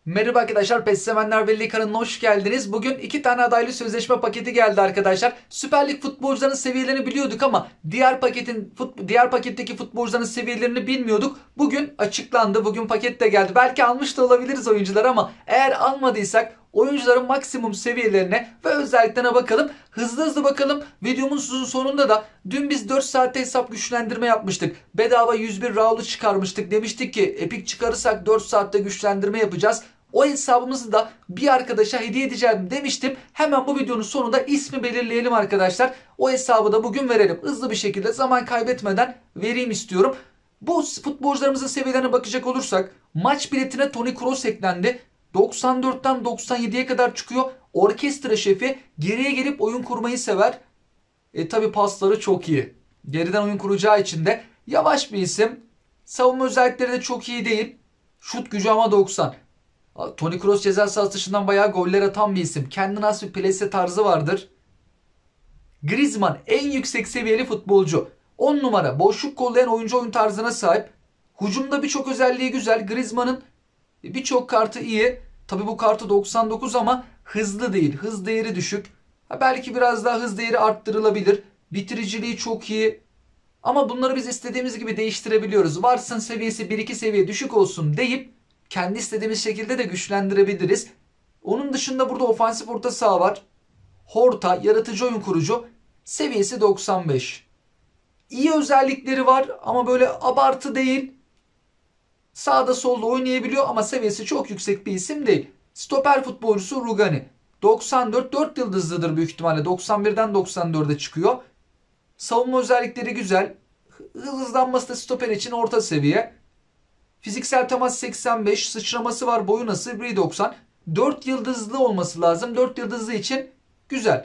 Merhaba arkadaşlar, PES sevenler Belli kanalına hoş geldiniz. Bugün iki tane adaylı sözleşme paketi geldi arkadaşlar. Süper Lig futbolcularının seviyelerini biliyorduk ama diğer paketteki futbolcuların seviyelerini bilmiyorduk. Bugün açıklandı. Bugün paket de geldi. Belki almış da olabiliriz oyuncular ama eğer almadıysak oyuncuların maksimum seviyelerine ve özelliklerine bakalım. Hızlı hızlı bakalım. Videomuzun sonunda da dün biz 4 saatte hesap güçlendirme yapmıştık. Bedava 101 Raul'u çıkarmıştık. Demiştik ki Epic çıkarırsak 4 saatte güçlendirme yapacağız. O hesabımızı da bir arkadaşa hediye edeceğim demiştim. Hemen bu videonun sonunda ismi belirleyelim arkadaşlar. O hesabı da bugün verelim. Hızlı bir şekilde zaman kaybetmeden vereyim istiyorum. Bu futbolcularımızın seviyelerine bakacak olursak maç biletine Toni Kroos eklendi. 94'ten 97'ye kadar çıkıyor. Orkestra şefi, geriye gelip oyun kurmayı sever. Tabi pasları çok iyi. Geriden oyun kuracağı için de yavaş bir isim. Savunma özellikleri de çok iyi değil. Şut gücü ama 90. Toni Kroos ceza sahası dışından bayağı goller atan bir isim. Kendine has bir plase tarzı vardır. Griezmann en yüksek seviyeli futbolcu. 10 numara boşluk kollayan oyuncu oyun tarzına sahip. Hücumda birçok özelliği güzel. Griezmann'ın birçok kartı iyi. Tabi bu kartı 99 ama hızlı değil. Hız değeri düşük. Belki biraz daha hız değeri arttırılabilir. Bitiriciliği çok iyi. Ama bunları biz istediğimiz gibi değiştirebiliyoruz. Varsın seviyesi 1-2 seviye düşük olsun deyip kendi istediğimiz şekilde de güçlendirebiliriz. Onun dışında burada ofansif orta saha var. Horta, yaratıcı oyun kurucu. Seviyesi 95. İyi özellikleri var ama böyle abartı değil. Sağda solda oynayabiliyor ama seviyesi çok yüksek bir isim değil. Stoper futbolcusu Rugani. 94, 4 yıldızlıdır büyük ihtimalle. 91'den 94'e çıkıyor. Savunma özellikleri güzel. Hızlanması da stoper için orta seviye. Fiziksel temas 85. Sıçraması var. Boyu nasıl? 1.90. 4 yıldızlı olması lazım. 4 yıldızlı için güzel.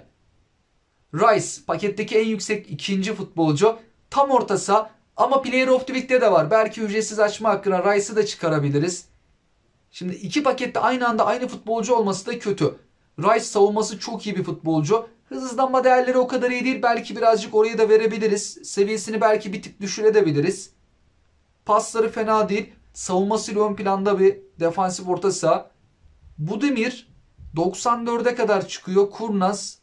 Rice paketteki en yüksek ikinci futbolcu. Tam orta saha ama Player of the Week'te de var. Belki ücretsiz açma hakkına Rice'ı da çıkarabiliriz. Şimdi iki pakette aynı anda aynı futbolcu olması da kötü. Rice savunması çok iyi bir futbolcu. Hızlanma değerleri o kadar iyi değil. Belki birazcık oraya da verebiliriz. Seviyesini belki bir tık düşürebiliriz. Pasları fena değil. Savunmasıyla ön planda bir defansif orta saha. Budimir 94'e kadar çıkıyor. Kurnaz.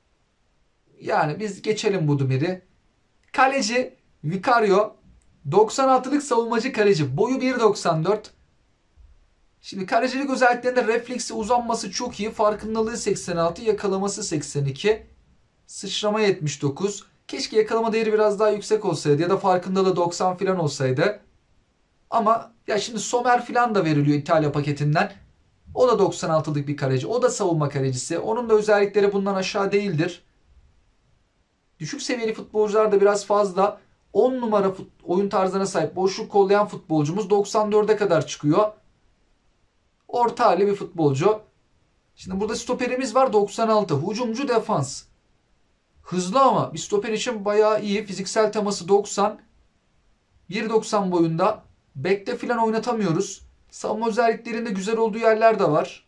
Yani biz geçelim Budimir'i. Kaleci Vicario 96'lık savunmacı kaleci. Boyu 1.94. Şimdi kalecilik özelliklerinde refleksi, uzanması çok iyi. Farkındalığı 86, yakalaması 82. Sıçrama 79. Keşke yakalama değeri biraz daha yüksek olsaydı ya da farkındalığı 90 falan olsaydı. Ama ya şimdi Sommer falan da veriliyor İtalya paketinden. O da 96'lık bir kaleci. O da savunma kalecisi. Onun da özellikleri bundan aşağı değildir. Düşük seviyeli futbolcular da biraz fazla. 10 numara oyun tarzına sahip boşluk kollayan futbolcumuz 94'e kadar çıkıyor. Orta hali bir futbolcu. Şimdi burada stoperimiz var 96. Hücumcu defans. Hızlı ama bir stoper için bayağı iyi. Fiziksel teması 90. 1.90 boyunda. Bekte falan oynatamıyoruz. Savunma özelliklerinde güzel olduğu yerler de var.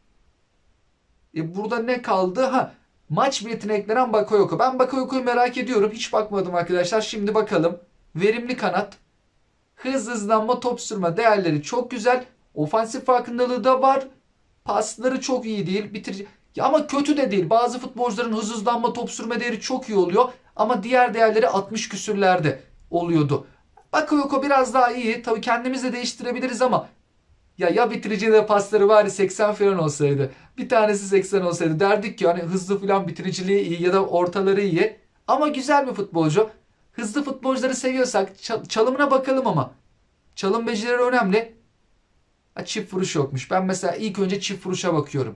Burada ne kaldı? Maç biletine eklenen Bakayoko. Ben Bakayoko'yu merak ediyorum. Hiç bakmadım arkadaşlar. Şimdi bakalım. Verimli kanat. Hızlanma, top sürme değerleri çok güzel. Ofansif farkındalığı da var. Pasları çok iyi değil. Bitirici. Ya ama kötü de değil. Bazı futbolcuların hızlanma, top sürme değeri çok iyi oluyor. Ama diğer değerleri 60 küsürlerde oluyordu. Bakayoko biraz daha iyi. Tabii kendimiz de değiştirebiliriz ama ya bitirici de pasları var ya 80 falan olsaydı. Bir tanesi 80 olsaydı derdik ki hani hızlı falan bitiriciliği iyi ya da ortaları iyi. Ama güzel bir futbolcu. Hızlı futbolcuları seviyorsak çalımına bakalım ama. Çalım becerileri önemli. Çift vuruş yokmuş. Ben mesela ilk önce çift vuruşa bakıyorum.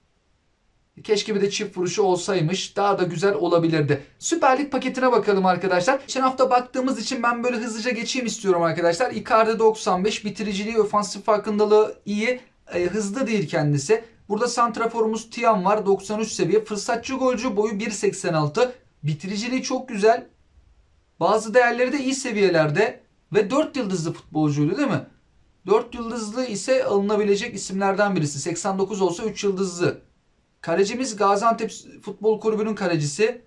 Keşke bir de çift vuruşu olsaymış. Daha da güzel olabilirdi. Süper Lig paketine bakalım arkadaşlar. Geçen hafta baktığımız için ben böyle hızlıca geçeyim istiyorum arkadaşlar. Icardi 95. Bitiriciliği, ofansif farkındalığı iyi. Hızlı değil kendisi. Burada santraforumuz Tiam var. 93 seviye. Fırsatçı golcü, boyu 1.86. Bitiriciliği çok güzel. Bazı değerleri de iyi seviyelerde. Ve 4 yıldızlı futbolcuydu değil mi? 4 yıldızlı ise alınabilecek isimlerden birisi. 89 olsa 3 yıldızlı. Kalecimiz Gaziantep Futbol Kulübü'nün kalecisi.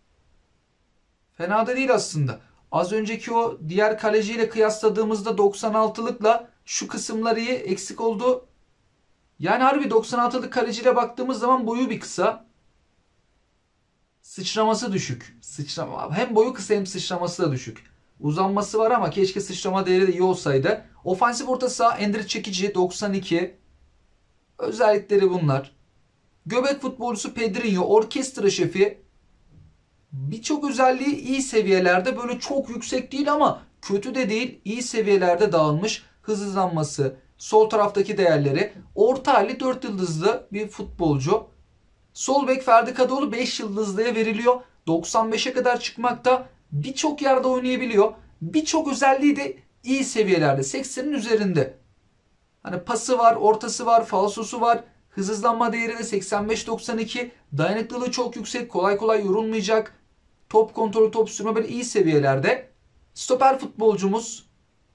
Fena da değil aslında. Az önceki o diğer kaleciyle kıyasladığımızda 96'lıkla şu kısımlar iyi, eksik oldu. Yani harbi 96'lık kaleciyle baktığımız zaman boyu bir kısa. Sıçraması düşük. Hem boyu kısa hem sıçraması da düşük. Uzanması var ama keşke sıçrama değeri de iyi olsaydı. Ofansif orta saha Ender Çekici 92. Özellikleri bunlar. Göbek futbolcusu Pedrinho, orkestra şefi. Birçok özelliği iyi seviyelerde. Böyle çok yüksek değil ama kötü de değil. İyi seviyelerde dağılmış. Hızlanması, sol taraftaki değerleri. Orta halli 4 yıldızlı bir futbolcu. Sol bek Ferdi Kadıoğlu 5 yıldızlıya veriliyor. 95'e kadar çıkmakta. Birçok yerde oynayabiliyor. Birçok özelliği de iyi seviyelerde. 80'in üzerinde. Hani pası var, ortası var, falsosu var. Hızlanma değeri de 85-92. Dayanıklılığı çok yüksek. Kolay kolay yorulmayacak. Top kontrolü, top sürme böyle iyi seviyelerde. Stoper futbolcumuz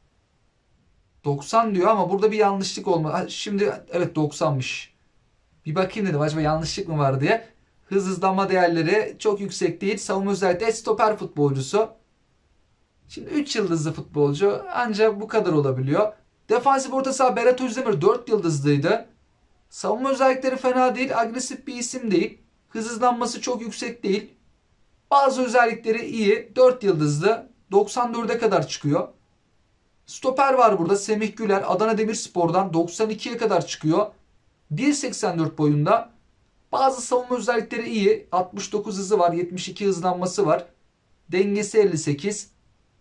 90 diyor ama burada bir yanlışlık olma. Şimdi evet 90'mış. Bir bakayım dedim acaba yanlışlık mı var diye. Hızlanma değerleri çok yüksek değil. Savunma özellikle stoper futbolcusu. Şimdi 3 yıldızlı futbolcu ancak bu kadar olabiliyor. Defansif orta saha Berat Özdemir 4 yıldızlıydı. Savunma özellikleri fena değil. Agresif bir isim değil. Hızlanması çok yüksek değil. Bazı özellikleri iyi. 4 yıldızlı. 94'e kadar çıkıyor. Stoper var burada. Semih Güler Adana Demirspor'dan 92'ye kadar çıkıyor. 1.84 boyunda. Bazı savunma özellikleri iyi. 69 hızı var. 72 hızlanması var. Dengesi 58.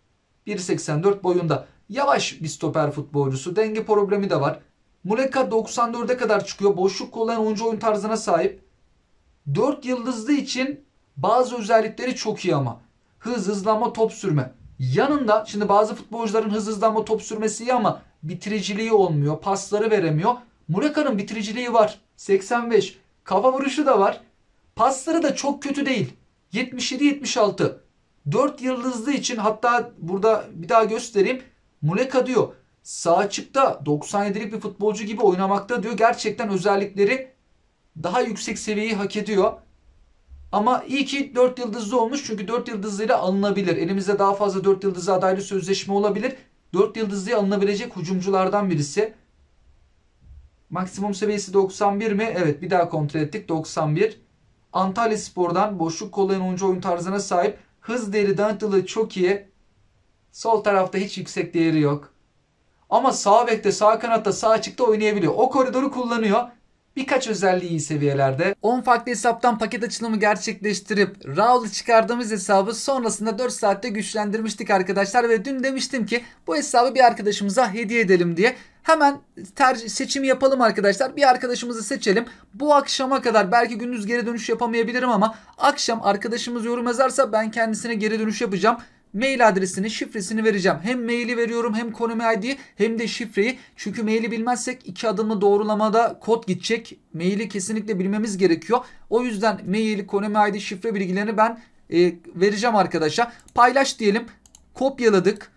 1.84 boyunda. Yavaş bir stoper futbolcusu. Denge problemi de var. Muleka 94'e kadar çıkıyor. Boşluk kollayan oyun tarzına sahip. 4 yıldızlı için bazı özellikleri çok iyi ama. Hızlanma, top sürme. Yanında şimdi bazı futbolcuların hızlanma, top sürmesi iyi ama bitiriciliği olmuyor. Pasları veremiyor. Muleka'nın bitiriciliği var. 85. Kafa vuruşu da var. Pasları da çok kötü değil. 77-76. 4 yıldızlı için hatta burada bir daha göstereyim. Muleka diyor sağ açıkta 97'lik bir futbolcu gibi oynamakta diyor. Gerçekten özellikleri daha yüksek seviyeyi hak ediyor. Ama iyi ki 4 yıldızlı olmuş çünkü 4 yıldızlıyla alınabilir. Elimizde daha fazla 4 yıldızlı adaylı sözleşme olabilir. 4 yıldızlıya alınabilecek hücumculardan birisi. Maksimum seviyesi 91 mi? Evet bir daha kontrol ettik 91. Antalyaspor'dan boşluk kollayan oyun tarzına sahip. Hız değeri dayanıklılığı çok iyi. Sol tarafta hiç yüksek değeri yok. Ama sağ bekte, sağ kanatta, sağ açıkta oynayabiliyor. O koridoru kullanıyor. Birkaç özelliği iyi seviyelerde. 10 farklı hesaptan paket açılımı gerçekleştirip Raul'u çıkardığımız hesabı sonrasında 4 saatte güçlendirmiştik arkadaşlar. Ve dün demiştim ki bu hesabı bir arkadaşımıza hediye edelim diye. Hemen seçimi yapalım arkadaşlar. Bir arkadaşımızı seçelim. Bu akşama kadar belki gündüz geri dönüş yapamayabilirim ama akşam arkadaşımız yorum yazarsa ben kendisine geri dönüş yapacağım. Mail adresini, şifresini vereceğim. Hem maili veriyorum hem konum ID'yi hem de şifreyi. Çünkü maili bilmezsek 2 adımlı doğrulamada kod gidecek. Maili kesinlikle bilmemiz gerekiyor. O yüzden mail, konum ID, şifre bilgilerini ben vereceğim arkadaşa. Paylaş diyelim. Kopyaladık.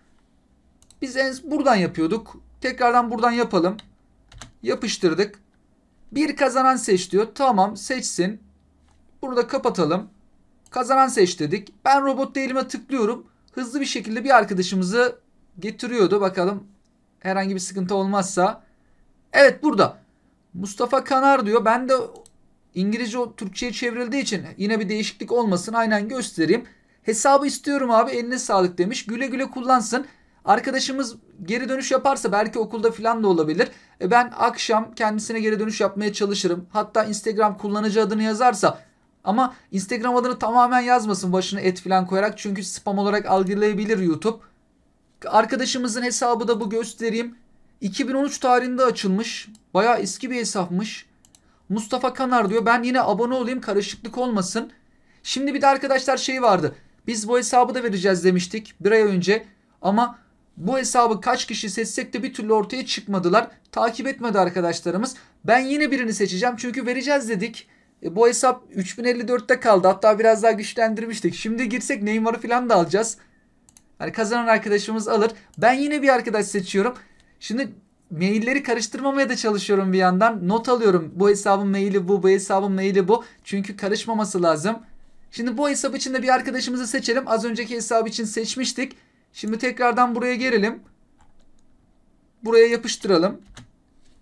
Biz buradan yapıyorduk. Tekrardan buradan yapalım. Yapıştırdık. Bir kazanan seç diyor. Tamam seçsin. Burada kapatalım. Kazanan seç dedik. Ben robot değilime tıklıyorum. Hızlı bir şekilde bir arkadaşımızı getiriyordu. Bakalım herhangi bir sıkıntı olmazsa. Evet burada. Mustafa Kanar diyor. Ben de İngilizce Türkçe'ye çevrildiği için yine bir değişiklik olmasın. Aynen göstereyim. Hesabı istiyorum abi eline sağlık demiş. Güle güle kullansın. Arkadaşımız geri dönüş yaparsa belki okulda falan da olabilir. Ben akşam kendisine geri dönüş yapmaya çalışırım. Hatta Instagram kullanıcı adını yazarsa ama Instagram adını tamamen yazmasın başına et falan koyarak. Çünkü spam olarak algılayabilir YouTube. Arkadaşımızın hesabı da bu göstereyim. 2013 tarihinde açılmış. Bayağı eski bir hesapmış. Mustafa Kanar diyor. Ben yine abone olayım karışıklık olmasın. Şimdi bir de arkadaşlar şey vardı. Biz bu hesabı da vereceğiz demiştik bir ay önce. Ama bu hesabı kaç kişi seçsek de bir türlü ortaya çıkmadılar. Takip etmedi arkadaşlarımız. Ben yine birini seçeceğim çünkü vereceğiz dedik. Bu hesap 3054'te kaldı. Hatta biraz daha güçlendirmiştik. Şimdi girsek Neymar'ı falan da alacağız. Yani kazanan arkadaşımız alır. Ben yine bir arkadaş seçiyorum. Şimdi mailleri karıştırmamaya da çalışıyorum bir yandan. Not alıyorum. Bu hesabın maili bu, bu hesabın maili bu. Çünkü karışmaması lazım. Şimdi bu hesap için de bir arkadaşımızı seçelim. Az önceki hesap için seçmiştik. Şimdi tekrardan buraya gelelim. Buraya yapıştıralım.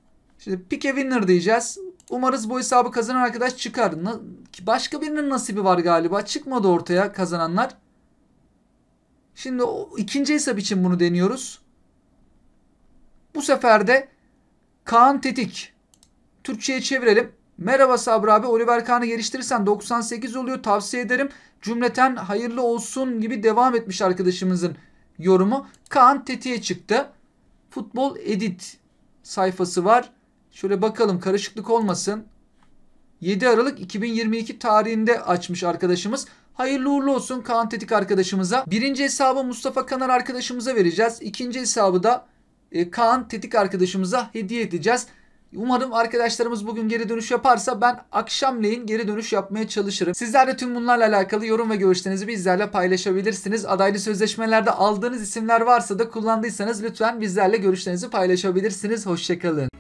Şimdi pick a winner diyeceğiz. Umarız bu hesabı kazanan arkadaş çıkar. Başka birinin nasibi var galiba. Çıkmadı ortaya kazananlar. Şimdi ikinci hesap için bunu deniyoruz. Bu sefer de Kaan Tetik. Türkçe'ye çevirelim. Merhaba Sabri abi. Oliver Kahn'ı geliştirirsen 98 oluyor. Tavsiye ederim. Cümleten hayırlı olsun gibi devam etmiş arkadaşımızın yorumu. Kaan Tetik'e çıktı. Futbol Edit sayfası var. Şöyle bakalım karışıklık olmasın. 7 Aralık 2022 tarihinde açmış arkadaşımız. Hayırlı uğurlu olsun Kaan Tetik arkadaşımıza. Birinci hesabı Mustafa Kanar arkadaşımıza vereceğiz. İkinci hesabı da Kaan Tetik arkadaşımıza hediye edeceğiz. Umarım arkadaşlarımız bugün geri dönüş yaparsa ben akşamleyin geri dönüş yapmaya çalışırım. Sizler de tüm bunlarla alakalı yorum ve görüşlerinizi bizlerle paylaşabilirsiniz. Adaylı sözleşmelerde aldığınız isimler varsa da kullandıysanız lütfen bizlerle görüşlerinizi paylaşabilirsiniz. Hoşçakalın.